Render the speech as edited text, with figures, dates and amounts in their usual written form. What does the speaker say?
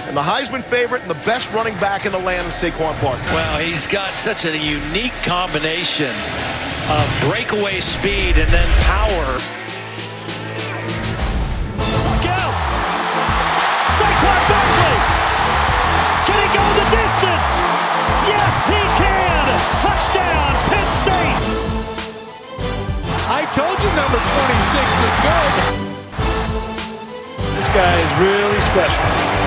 And the Heisman favorite and the best running back in the land is Saquon Barkley. Well, he's got such a unique combination of breakaway speed and then power. Look out! Saquon Barkley! Can he go the distance? Yes, he can! Touchdown, Penn State! I told you number 26 was good. This guy is really special.